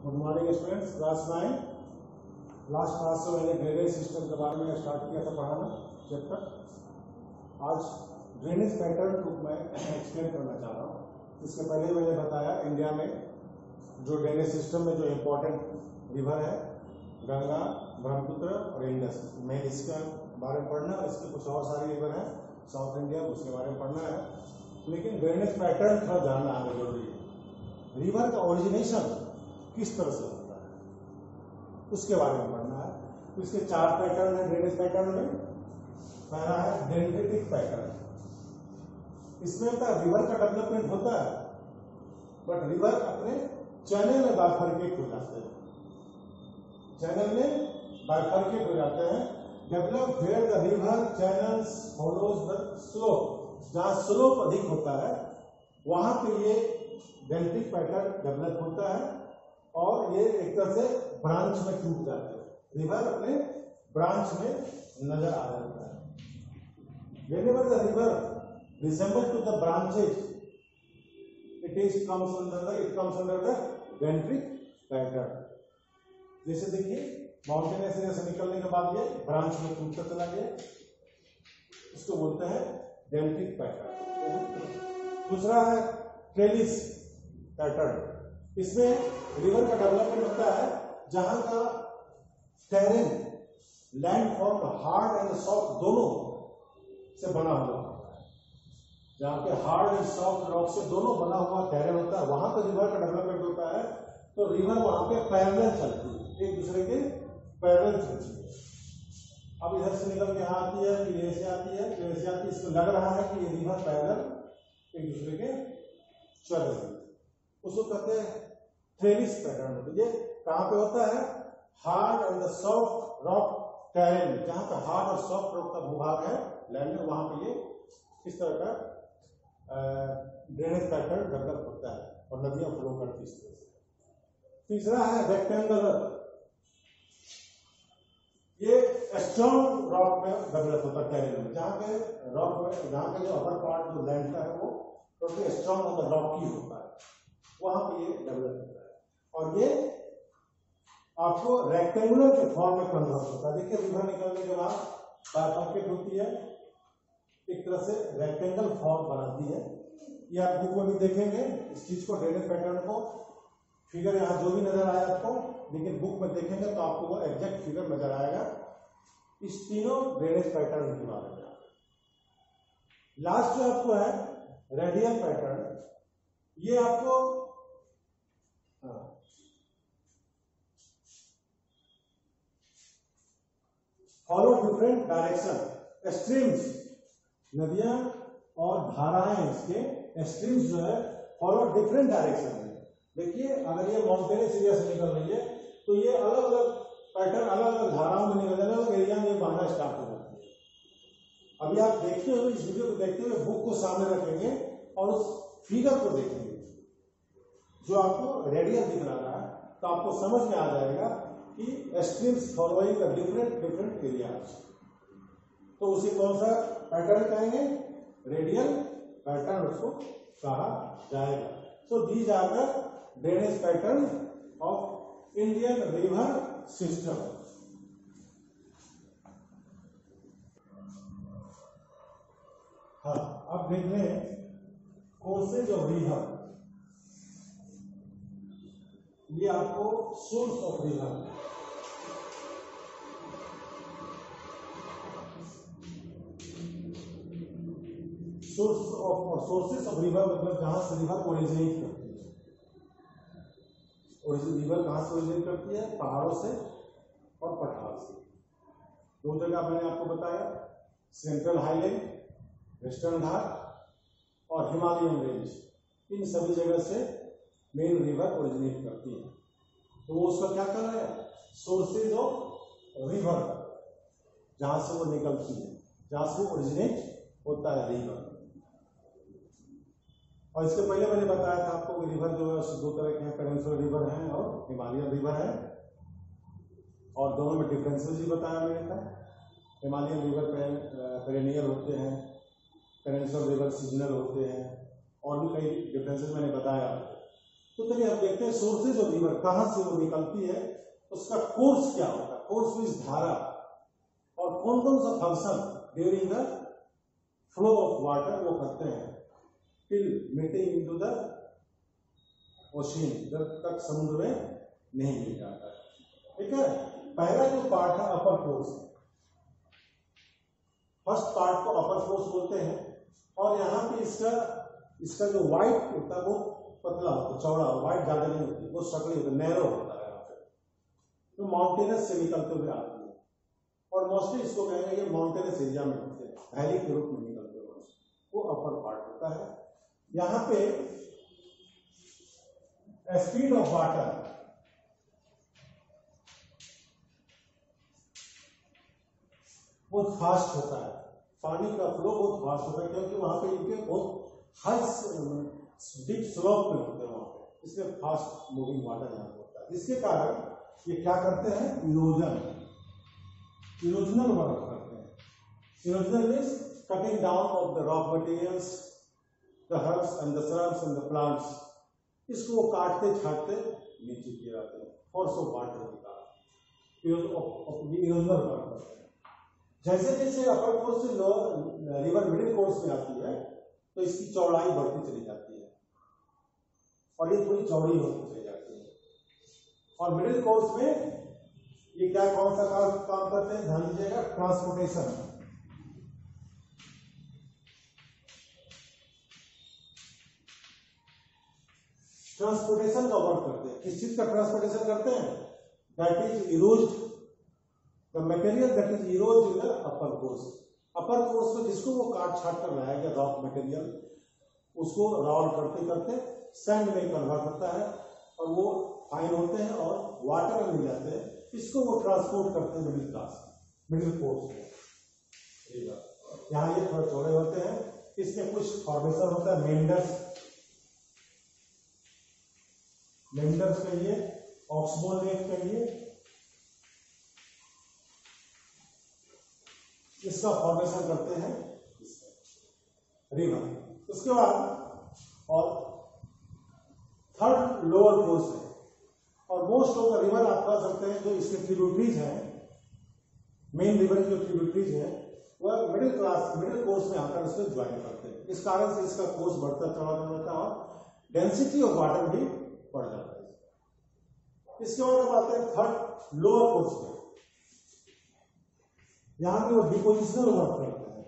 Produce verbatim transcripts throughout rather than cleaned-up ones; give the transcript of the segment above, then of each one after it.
Good morning students, class nine. Last class में मैंने drainage system के बारे में स्टार्ट किया था पढ़ाना चैप्टर। आज ड्रेनेज पैटर्न को मैं एक्सप्लेन करना चाह रहा हूँ। इसके पहले मैंने बताया इंडिया में जो ड्रेनेज सिस्टम में जो इम्पोर्टेंट रिवर है गंगा, ब्रह्मपुत्र और इंडस, मैं इसके बारे में पढ़ना। इसके कुछ और सारी रिवर है साउथ इंडिया, उसके बारे में पढ़ना है, लेकिन ड्रेनेज पैटर्न थोड़ा जानना हमें जरूरी है। रिवर का ओरिजिनेशन किस तरह से होता है उसके बारे में पढ़ना है। तो इसके चार पैटर्न है ड्रेनेज पैटर्न में। पहला है डेंड्रिटिक पैटर्न। इसमें होता है रिवर का डेवलपमेंट होता है, बट रिवर अपने चैनल में बाइफरकेट हो जाते हैं। चैनल में बाइफरकेट हो जाते हैं। Develop where the river channels follows the slope. जहां स्लोप अधिक होता है वहां पे ये डेंड्रिटिक पैटर्न डेवलप होता है और ये एक तरह से ब्रांच में टूट जाते हैं। रिवर अपने ब्रांच में नजर आ जाता है। Whenever the river resembles to the branches, it is comes under the it comes under the dendritic pattern. जैसे देखिए माउंटेनियस एरिया से निकलने के बाद ये ब्रांच में टूटता चला गया, उसको बोलते हैं डेंड्रिटिक पैटर्न। दूसरा है ट्रेलिस पैटर्न। इसमें रिवर का डेवलपमेंट होता है जहां का terrain land form hard and soft दोनों से बना हुआ होता है। जहां पे हार्ड एंड सॉफ्ट रॉक से दोनों बना हुआ टेरेन होता है वहां पे रिवर का डेवलपमेंट होता है। तो रिवर वहां पे पैरेलल चलती है, एक दूसरे के पैरेलल चलती है। अब इधर से निकल के यहाँ आती है, फिर ऐसे आती है, फिर ऐसे आती है। इसको लग रहा है कि ये रिवर पैरेलल एक दूसरे के चल रही है, उसको कहते हैं ट्रेलिस पैटर्न। ये कहां पे होता है? Hard and soft rock terrain, जहां पे हार्ड और सॉफ्ट रॉक का भूभाग है लैंड में, वहां पे ये इस तरह का ड्रेनेज पैटर्न डेवलप होता है और नदियां फ्लो करती इस तरह से। तीसरा है रेक्टेंगुलर। ये स्ट्रॉन्ग रॉक में डेवलप होता है टेरेन में, जहां पे रॉक में जहां पे जो अपर पार्ट जो लैंड का है वो टोटली स्ट्रॉन्ग होता है, रॉकी होता है, वहां पे ये डेवलप होता है। और ये आपको रेक्टेंगुलर के फॉर्म में कन्वर्ट होता है। देखिए रिवर निकलने के बाद बाइफरकेट होती है, एक तरह से रेक्टेंगल फॉर्म बनाती है। ये आप बुक में भी देखेंगे इस चीज को, ड्रेनेज पैटर्न को। फिगर यहाँ जो भी नजर आए आपको, लेकिन बुक में देखेंगे तो आपको वो एग्जैक्ट फिगर नजर आएगा इस तीनों ड्रेनेज पैटर्न के बारे में। लास्ट जो आपको है रेडियल पैटर्न, ये आपको फॉलो डिफरेंट डायरेक्शन। स्ट्रीम्स, नदियां और धाराएं, इसके स्ट्रीम्स जो है फॉलो डिफरेंट डायरेक्शन में। देखिए अगर ये माउंटेनियस एरिया से निकल रही है तो ये अलग अलग पैटर्न अलग अलग धाराओं में निकल जाएगा, अलग एरिया में बहना स्टार्ट हो जाती है। अभी आप देखते हुए इस वीडियो को देखते हुए बुक को सामने रखेंगे और उस फिगर को देखेंगे जो आपको रेडियल दिख रहा है, तो आपको समझ में आ जाएगा कि streams following the different different areas. तो उसे कौन सा पैटर्न कहेंगे? रेडियल पैटर्न उसको कहा जाएगा। So these are the drainage pattern of Indian river system. हाँ, अब देख रहे हैं कोर्सेज ऑफ रिवर। ये आपको source of river, source of sources of river मतलब जहां से रिवर ओरिजिनेट करती है। रिवर कहां से ओरिजिनेट करती है? पहाड़ों से और पठार से। दो जगह मैंने आपको बताया, सेंट्रल हाईलैंड, वेस्टर्न घाट और हिमालयन रेंज। इन सभी जगह से मेन रिवर ओरिजिनेट करती है। तो वो उसका क्या कर रहा है? सोर्सेज ऑफ रिवर, जहां से वो निकलती है, जहां से वो ओरिजिनेट होता है रिवर। और इसके पहले मैंने बताया था आपको कि रिवर जो है दो तरह के हैं, पेनिनसुलर रिवर है और हिमालयन रिवर है, और दोनों में डिफरेंसेस भी बताया मैंने था। हिमालयन रिवर पेरेनियल होते हैं, पेनिनसुलर रिवर सीजनल होते हैं, और भी कई डिफरेंसेस मैंने बताया। तो चलिए अब देखते हैं सोर्सेज ऑफ रिवर, कहां से वो निकलती है, उसका कोर्स क्या होता है, कोर्स मींस धारा, और कौन कौन सा function during the flow of water वो करते हैं till meeting into the ocean, जब तक समुद्र में नहीं मिल जाता है। ठीक है, पहला जो पार्ट है अपर कोर्स, फर्स्ट पार्ट को अपर कोर्स बोलते हैं, और यहाँ पे इसका इसका जो व्हाइट होता है वो पतला होता है, चौड़ा, व्हाइट ज्यादा नहीं होती, वो सकड़ी होता है, नैरो होता है, यहाँ पे तो माउंटेनस से निकलते हुए आती है, और मोस्टली इसको कहेंगे ये माउंटेनस एरिया में होते हैं, वैली के रूप में निकलते हुए, वो अपर पार्ट होता है। यहाँ पे स्पीड ऑफ वाटर बहुत फास्ट होता है, पानी का फ्लो बहुत फास्ट होता है, क्योंकि वहां पे इनके बहुत हाई डीप स्लोप पे होते हैं वहां पे, इसलिए फास्ट मूविंग वाटर यहाँ होता है। इसके कारण ये क्या करते हैं, इरोजन, इरोजनल वर्क करते हैं। Erosional means cutting down of the rock materials, the herbs and the shrubs and the plants, इसको वो काटते छाटते नीचे गिराते हैं, फोर्स ऑफ वाटर के कारण इरोजनल वर्क करते हैं। जैसे जैसे अपर कोर्स से लोअर रिवर मिडिल कोर्स में आती है तो इसकी चौड़ाई बढ़ती चली जाती है, और ये थोड़ी चौड़ी होती चली जाती है, और मिडिल कोर्स में ये क्या कौन सा काम काम करते हैं, ध्यान दीजिएगा, ट्रांसपोर्टेशन, ट्रांसपोर्टेशन का वर्क करते हैं। किस चीज का ट्रांसपोर्टेशन करते हैं, that is eroded the material that is eroded in the upper course. Upper course में जिसको वो काट छाट कर लाया गया रॉक मटेरियल, उसको रॉल करते करते सैंड में कन्वर्ट होता है, और वो फाइन होते हैं और वाटर में मिल जाते हैं, इसको वो ट्रांसपोर्ट करते हैं मिडिल क्लास, मिडिल कोर्स में। यहाँ ये थोड़े चौड़े होते हैं, इसमें कुछ फॉर्मेशन होता है, मेंडर्स, मेंडर्स कहिए, ऑक्सबोर्न लेक कहिए, इसका फॉर्मेशन करते हैं रिवर। उसके बाद और थर्ड लोअर कोर्स है, और मोस्ट ऑफ द रिवर आप कह सकते हैं जो इसके ट्रिब्यूटरीज हैं, मेन रिवर जो ट्रिब्यूटरीज है वह मिडिल क्लास मिडिल कोर्स में आकर उसमें ज्वाइन करते हैं। इस कारण से इसका कोर्स बढ़ता चढ़ा जाता है और डेंसिटी ऑफ वाटर भी बढ़ जाता है। इसके बाद अब आते हैं थर्ड लोअर कोर्स में, यहां पे वो डिपोजिशनल वर्क करते हैं।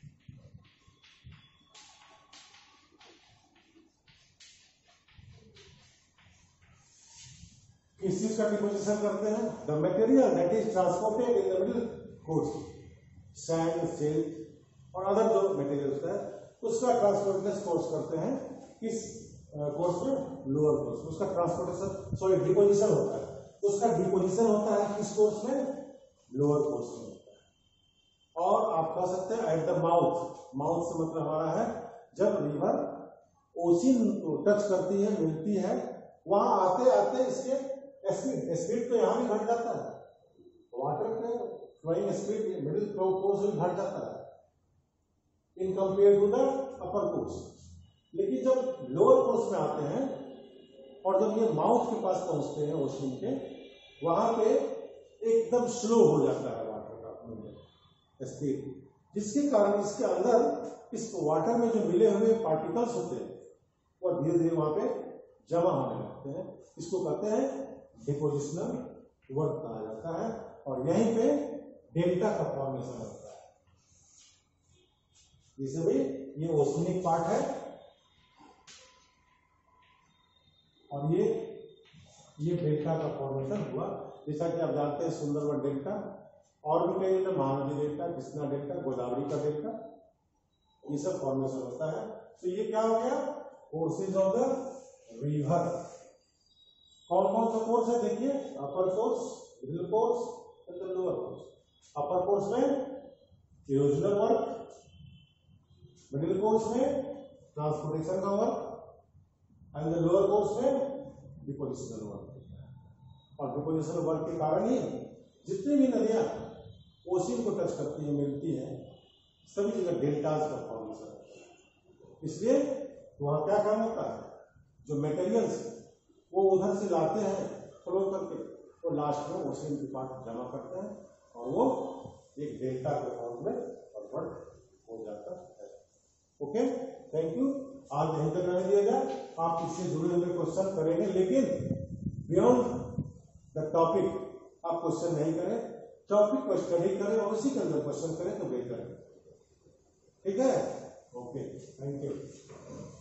किस चीज का डिपोजिशन करते हैं, the material that is transported in the middle course, sand, silk और अदर जो मटेरियल्स है उसका ट्रांसपोर्टेशन कोर्स करते हैं किस कोर्स में, लोअर कोर्स में। उसका ट्रांसपोर्टेशन सॉरी डिपोजिशन होता है, उसका डिपोजिशन होता है किस कोर्स में, लोअर कोर्स में होता है। और आप कह सकते हैं एट द माउथ, माउथ से मतलब हमारा है जब रिवर ओशियन को टच करती है, मिलती है, वहां आते आते इसके स्पीड स्पीड तो यहां भी घट जाता है, वाटर के फ्लोइंग स्पीड मिडिल कोर्स में घट जाता है in compare to the upper course. लेकिन जब लोअर कोर्स में आते हैं और जब ये माउथ के पास पहुंचते हैं ओशियन के, वहां पे एकदम स्लो हो जाता है वाटर का स्पीड, जिसके कारण इसके अंदर इस वाटर में जो मिले हुए पार्टिकल्स होते हैं वो धीरे धीरे वहां पे जमा होने लगते हैं। इसको कहते हैं डिपोजिशनल वर्क कहा जाता है, और यहीं पे डेल्टा का फॉर्मेशन होता है। जैसे भी ये ओशनिक पार्ट है और ये ये डेल्टा का फॉर्मेशन हुआ, जैसा कि आप जानते हैं सुंदरवन डेल्टा, और भी कई delta, Mahanadi delta, Krishna delta, Godavari का डेल्टा, ये सब फॉर्मेशन होता है। तो ये क्या हो गया, कोर्सेज ऑफ द रिवर। कौन कौन सा कोर्स है देखिए, upper course, middle course and the lower course. Upper course में इरोजनल वर्क, मिडिल कोर्स में ट्रांसपोर्टेशन का work, and the lower course में डिपोजिशनल वर्क। और डिपोजिशनल वर्क के कारण ही जितनी भी नदियां ओशियन को टच करती है, मिलती है, सभी जगह डेल्टाज का फॉर्मेशन होता है। इसलिए वहां क्या काम होता है, जो मटेरियल्स वो उधर से लाते हैं फ्लो करके, तो लास्ट में ओशन की पार्ट जमा करते हैं और वो एक डेल्टा के फॉर्म में कन्वर्ट हो जाता है। Okay, thank you. आज यहीं तक रहने दिया जाए, आप इससे जुड़े हुए क्वेश्चन करेंगे, लेकिन बियॉन्ड द टॉपिक आप क्वेश्चन नहीं करें, टॉपिक को स्टडी करें और उसी के अंदर क्वेश्चन करें तो बेहतर है। ठीक है, ओके, थैंक यू।